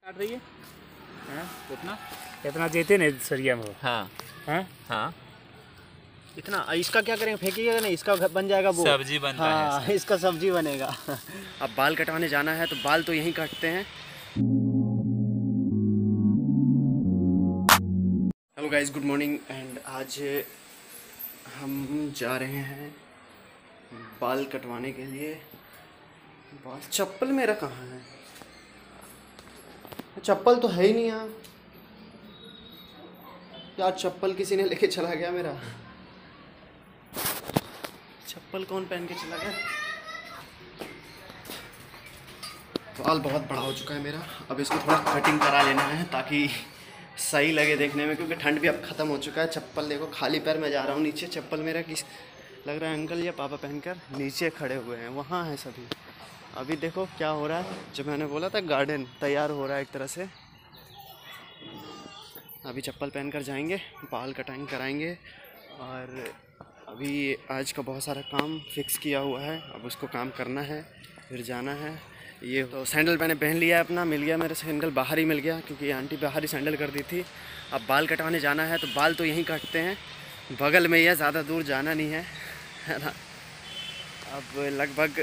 काट रही है इतना इतना देते नहीं सरिया में। हाँ हाँ हाँ इतना इसका क्या करेंगे, फेंकिएगा नहीं, इसका बन जाएगा वो सब्जी बनता हाँ है। इसका सब्जी बनेगा। अब बाल कटवाने जाना है तो बाल तो यहीं काटते हैं। Hello guys, good morning. And आज हम जा रहे हैं बाल कटवाने के लिए। बाल चप्पल मेरा कहाँ है? चप्पल तो है ही नहीं यहाँ यार। चप्पल किसी ने लेके चला गया मेरा। चप्पल कौन पहन के चला गया? बाल बहुत बड़ा हो चुका है मेरा। अब इसको थोड़ा कटिंग करा लेना है ताकि सही लगे देखने में, क्योंकि ठंड भी अब ख़त्म हो चुका है। चप्पल देखो, खाली पैर में जा रहा हूँ नीचे। चप्पल मेरा किस लग रहा है अंकल या पापा पहनकर नीचे खड़े हुए हैं, वहाँ हैं सभी। अभी देखो क्या हो रहा है, जो मैंने बोला था गार्डन तैयार हो रहा है एक तरह से। अभी चप्पल पहनकर जाएंगे, बाल कटाएंगे कराएंगे। और अभी आज का बहुत सारा काम फिक्स किया हुआ है, अब उसको काम करना है, फिर जाना है। ये तो सैंडल मैंने पहन लिया है अपना, मिल गया मेरा सैंडल, बाहर ही मिल गया क्योंकि आंटी बाहर ही सैंडल कर दी थी। अब बाल कटवाने जाना है तो बाल तो यहीं काटते हैं, बगल में ही है, ज़्यादा दूर जाना नहीं है ना। अब लगभग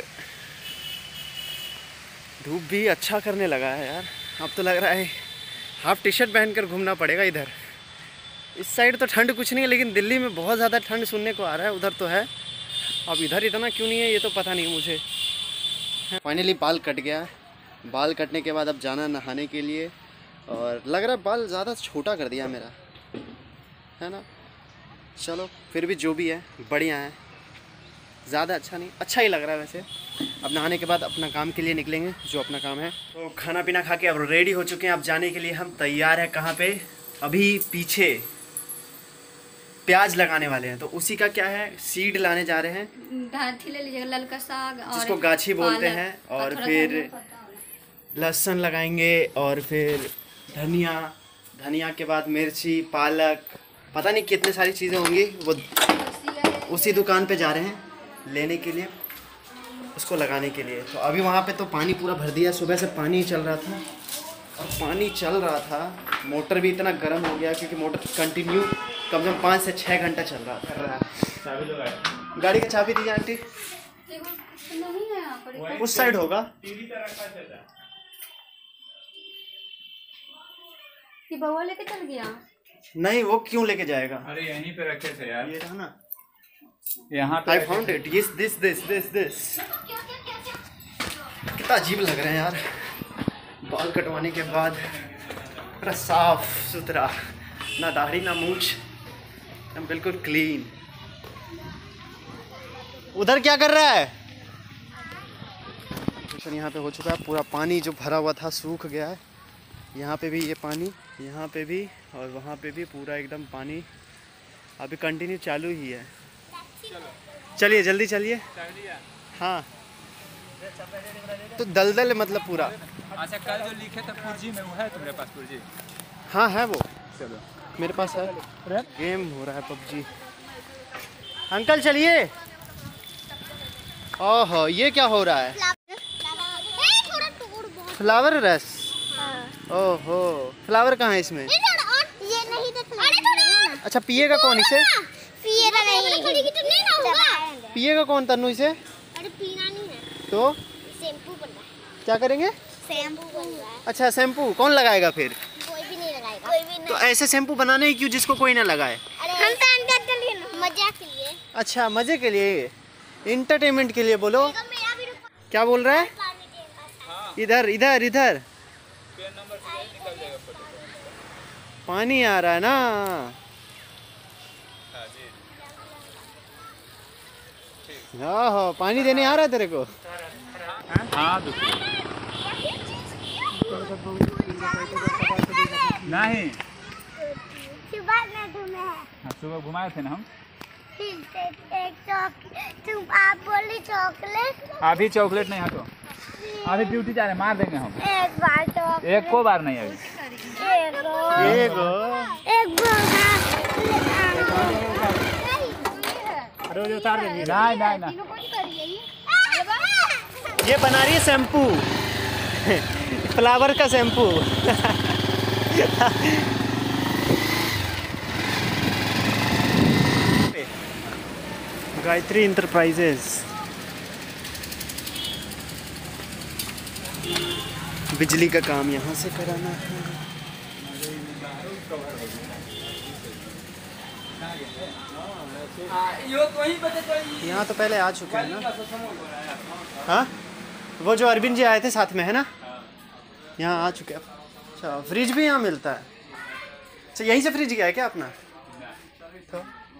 धूप भी अच्छा करने लगा है यार। अब तो लग रहा है हाफ टी शर्ट पहनकर घूमना पड़ेगा इधर। इस साइड तो ठंड कुछ नहीं है, लेकिन दिल्ली में बहुत ज़्यादा ठंड सुनने को आ रहा है। उधर तो है, अब इधर इतना क्यों नहीं है ये तो पता नहीं मुझे। फाइनली बाल कट गया है। बाल कटने के बाद अब जाना नहाने के लिए। और लग रहा है बाल ज़्यादा छोटा कर दिया मेरा, है ना। चलो फिर भी जो भी है बढ़िया है, ज़्यादा अच्छा नहीं, अच्छा ही लग रहा है वैसे। अब नहाने के बाद अपना काम के लिए निकलेंगे, जो अपना काम है। तो खाना पीना खा के अब रेडी हो चुके हैं। अब जाने के लिए हम तैयार हैं। कहाँ पे? अभी पीछे प्याज लगाने वाले हैं, तो उसी का क्या है, सीड लाने जा रहे हैं। गाछी ले लीजिएगा, ललका साग और जिसको गाछी बोलते हैं। और फिर लहसुन लगाएंगे, और फिर धनिया, धनिया के बाद मिर्ची, पालक, पता नहीं कितने सारी चीज़ें होंगी। वो उसी दुकान पे जा रहे हैं लेने के लिए, उसको लगाने के लिए। तो अभी वहाँ पे तो पानी पूरा भर दिया, सुबह से पानी चल रहा था। और पानी चल रहा था, मोटर भी इतना गर्म हो गया क्योंकि मोटर कंटिन्यू कम से कम 5 से 6 घंटा चल रहा था। चाबी लो गाड़ी की चाबी दीजिए आंटी। नहीं है यहाँ पर। उस साइड होगा। ये बउआ लेके चल गया। नहीं, वो क्यों लेके जाएगा? अरे यहीं पे रखे थे यार, ये रहा ना, यहाँ पे I found it. Yes, this कितना अजीब लग रहा है यार बाल कटवाने के बाद। पूरा साफ सुथरा, ना दाढ़ी ना मूंछ, एकदम बिल्कुल क्लीन। उधर क्या कर रहा है? यहाँ पे हो चुका है पूरा पानी, जो भरा हुआ था सूख गया है। यहाँ पे भी ये पानी, यहाँ पे भी, और वहाँ पे भी पूरा एकदम पानी अभी कंटिन्यू चालू ही है। चलिए जल्दी चलिए। हाँ तो दलदल मतलब पूरा। अच्छा, कल जो लिखे थे पुर्जी में, वो है तुम्हारे पास पुर्जी? हाँ है वो, चलो मेरे पास है। गेम हो रहा है पबजी। अंकल चलिए। ओहो, ये क्या हो रहा है? फ्लावर रस। ओहो, फ्लावर कहाँ है इसमें? ये नहीं तो अच्छा, पिएगा कौन इसे? पिएगा नहीं। पिएगा कौन तन्नू इसे? अरे पीना नहीं है, तो शैम्पू बनना है। क्या करेंगे? शैम्पू बन रहा है। अच्छा, शैम्पू कौन लगाएगा फिर? कोई भी नहीं लगाएगा। कोई भी नहीं। तो ऐसे शैम्पू बनाने ही क्यों जिसको कोई ना लगाए? हम तो अंदर के लिए ना, मजाक के लिए। अच्छा, मजे के लिए, इंटरटेनमेंट के लिए बोलो। मेरा भी रुपया क्या बोल रहा है? पानी देगा। इधर इधर इधर पानी आ रहा है ना। हाँ, पानी देने आ रहा है तेरे को? हाँ नहीं, सुबह में घूमे हैं। हाँ, सुबह घुमाए थे ना हम। एक चॉकलेट, आप बोली चॉकलेट। अभी चॉकलेट नहीं है, तो अभी ड्यूटी जा रहे हैं, मार देंगे हम। एक बार चॉकलेट, एक को बार नहीं अभी। एक नहीं ये बना रही है शैम्पू। फ्लावर का शैम्पू। गायत्री इंटरप्राइजेज, बिजली का काम यहाँ से कराना है। यहाँ तो पहले आ चुके हैं ना। हाँ, वो जो अरविंद जी आए थे साथ में है ना, यहाँ आ चुके हैं। अच्छा, फ्रिज भी यहाँ मिलता है। अच्छा, यहीं से फ्रिज गया है क्या अपना? तो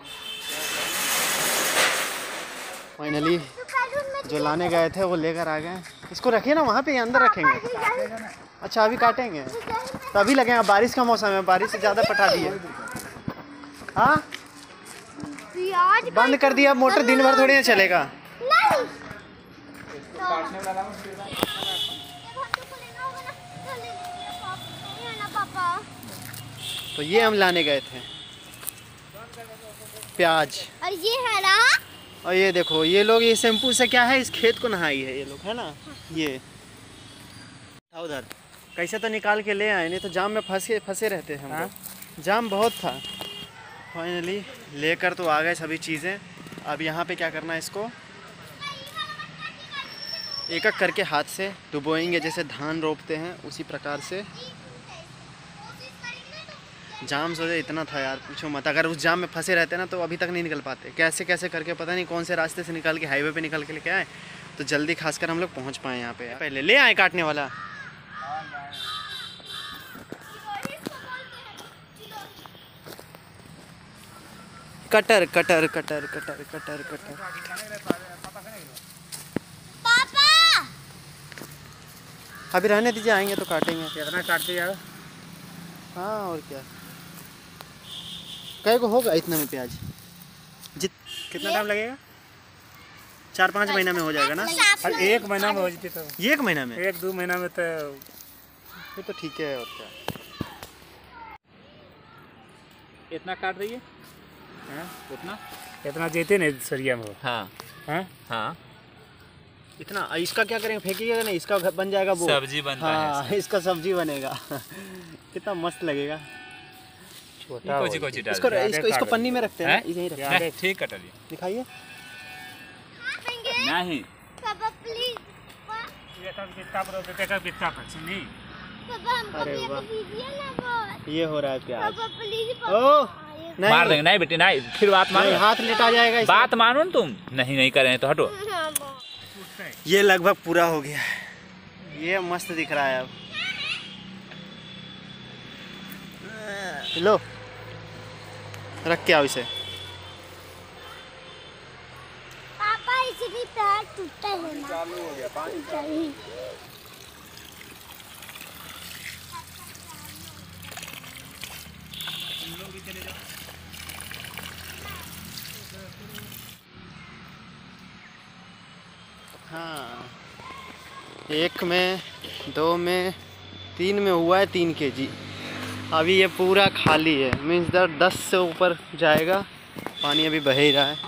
फाइनली जो लाने गए थे वो लेकर आ गए। इसको रखिए ना वहाँ पे, अंदर रखेंगे। अच्छा, अभी काटेंगे तो अभी लगेगा। बारिश का मौसम है, बारिश से ज़्यादा पटा दिए। हाँ, बंद कर दिया मोटर, दिन भर थोड़ी ना चलेगा। तो ये हम लाने गए थे प्याज। और ये है ना, और ये देखो, ये लोग ये शैम्पू से क्या है, इस खेत को नहाई है ये लोग, है ना। ये था उधर, कैसे तो निकाल के ले आए, नहीं तो जाम में फंसे रहते हैं हम लोग। जाम बहुत था। फाइनली लेकर तो आ गए सभी चीज़ें। अब यहाँ पे क्या करना है, इसको एक एक करके हाथ से डुबोएंगे, जैसे धान रोपते हैं उसी प्रकार से। जाम सोचे इतना था यार, पूछो मत। अगर उस जाम में फंसे रहते ना तो अभी तक नहीं निकल पाते। कैसे कैसे करके, पता नहीं कौन से रास्ते से निकाल के हाईवे पे निकल के लेके आए, तो जल्दी खासकर हम लोग पहुँच पाए यहाँ पे। पहले ले आए काटने वाला। Cutter cutter cutter cutter cutter cutter. पापा अभी रहने दीजिए, आएंगे तो काटेंगे। कितना काट दिया? हाँ, और क्या। कई को होगा इतने में प्याज? कितना टाइम लगेगा? 4-5 महीना में हो जाएगा ना? अरे 1 महीना में हो जाती तो। ये 1 महीना में? 1-2 महीना में तो फिर तो ठीक है। और क्या, इतना काट रही है? हाँ? उतना? इतना जेते नहीं सरिया में। हाँ हाँ, हाँ। इतना। इसका क्या करेंगे, फेंकिएगा नहीं? इसका बन जाएगा वो सब्जी बनता हाँ, है। इसका सब्जी बनेगा। कितना मस्त लगेगा। छोटा कोची कोची डाल इसको दिया। इसको इसको पन्नी में रखते हैं, हैं? यहीं रखते हैं। नहीं, ठीक कट लिया। दिखाइए। नहीं, पापा प्लीज, पापा हमको अरे भी वाह। दीजिए ना बहुत। ये हो रहा है प्याज। पापा प्लीज, ओह नहीं, मार देंगे। नहीं बेटी नहीं, फिर बात नहीं, मानो। हाथ लेटा जाएगा इसमें। बात मानो ना तुम। नहीं नहीं करें तो हटो। ये लगभग पूरा हो गया है। ये मस्त दिख रहा है अब। लो, रख के आओ इसे। पापा इसलिए पैर टूटा है ना, चालू हो गया पानी। हाँ, 1 में, 2 में, 3 में हुआ है 3 kg। अभी ये पूरा खाली है, मीन्स 10 से ऊपर जाएगा। पानी अभी बह ही रहा है।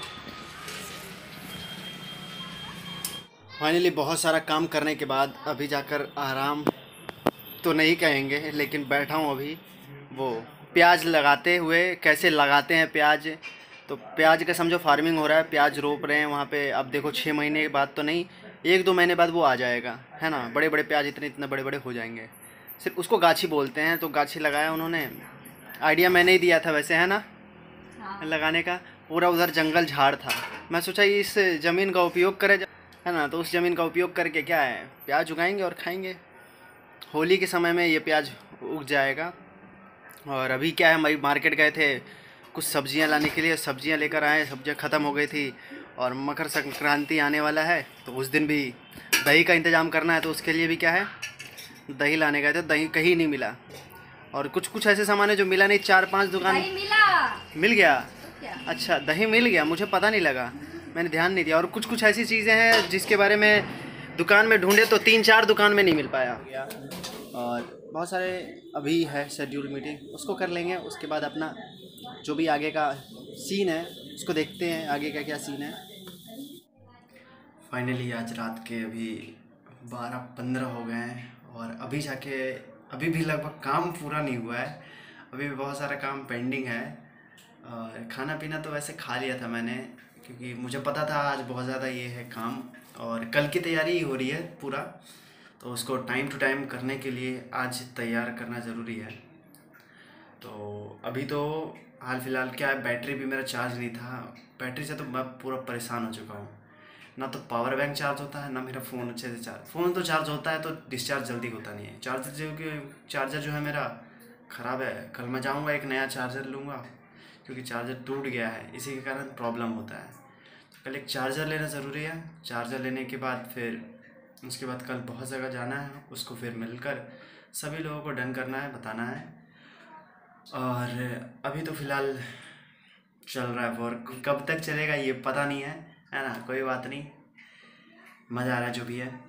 फाइनली बहुत सारा काम करने के बाद अभी जाकर आराम तो नहीं कहेंगे, लेकिन बैठा हूँ अभी। वो प्याज लगाते हुए, कैसे लगाते हैं प्याज, तो प्याज का समझो फार्मिंग हो रहा है, प्याज रोप रहे हैं वहाँ पे। अब देखो 6 महीने के बाद तो नहीं, 1-2 महीने बाद वो आ जाएगा, है ना। बड़े बड़े प्याज इतने बड़े बड़े हो जाएंगे। सिर्फ उसको गाछी बोलते हैं। तो गाछी लगाया उन्होंने, आइडिया मैंने ही दिया था वैसे, है ना, लगाने का। पूरा उधर जंगल झाड़ था, मैं सोचा इस ज़मीन का उपयोग करें, है ना। तो उस ज़मीन का उपयोग करके क्या है, प्याज उगाएंगे और खाएंगे। होली के समय में ये प्याज उग जाएगा। और अभी क्या है, मार्केट गए थे कुछ सब्जियां लाने के लिए, सब्जियां लेकर आए, सब्जियां ख़त्म हो गई थी। और मकर संक्रांति आने वाला है, तो उस दिन भी दही का इंतज़ाम करना है। तो उसके लिए भी क्या है, दही लाने गए थे, दही कहीं नहीं मिला। और कुछ कुछ ऐसे सामान है जो मिला नहीं। 4-5 दुकान मिल गया। अच्छा, दही मिल गया, मुझे पता नहीं लगा, मैंने ध्यान नहीं दिया। और कुछ कुछ ऐसी चीज़ें हैं जिसके बारे में दुकान में ढूंढे तो 3-4 दुकान में नहीं मिल पाया। और बहुत सारे अभी है शेड्यूल मीटिंग, उसको कर लेंगे। उसके बाद अपना जो भी आगे का सीन है उसको देखते हैं, आगे का क्या सीन है। फाइनली आज रात के अभी 12-15 हो गए हैं और अभी भी लगभग काम पूरा नहीं हुआ है, अभी भी बहुत सारा काम पेंडिंग है। और खाना पीना तो वैसे खा लिया था मैंने, क्योंकि मुझे पता था आज बहुत ज़्यादा ये है काम, और कल की तैयारी हो रही है पूरा, तो उसको टाइम टू टाइम करने के लिए आज तैयार करना ज़रूरी है। तो अभी तो हाल फिलहाल क्या है, बैटरी भी मेरा चार्ज नहीं था, बैटरी से तो मैं पूरा परेशान हो चुका हूँ। ना तो पावर बैंक चार्ज होता है, ना मेरा फ़ोन अच्छे से चार्ज, फ़ोन तो चार्ज होता है तो डिस्चार्ज जल्दी होता नहीं है। चार्जर जो है मेरा ख़राब है, कल मैं जाऊँगा एक नया चार्जर लूँगा, क्योंकि चार्जर टूट गया है, इसी के कारण प्रॉब्लम होता है। तो कल एक चार्जर लेना ज़रूरी है। चार्जर लेने के बाद फिर उसके बाद कल बहुत जगह जाना है, उसको फिर मिलकर सभी लोगों को डन करना है, बताना है। और अभी तो फ़िलहाल चल रहा है वर्क, कब तक चलेगा ये पता नहीं है ना, कोई बात नहीं, मज़ा आ रहा है जो भी है।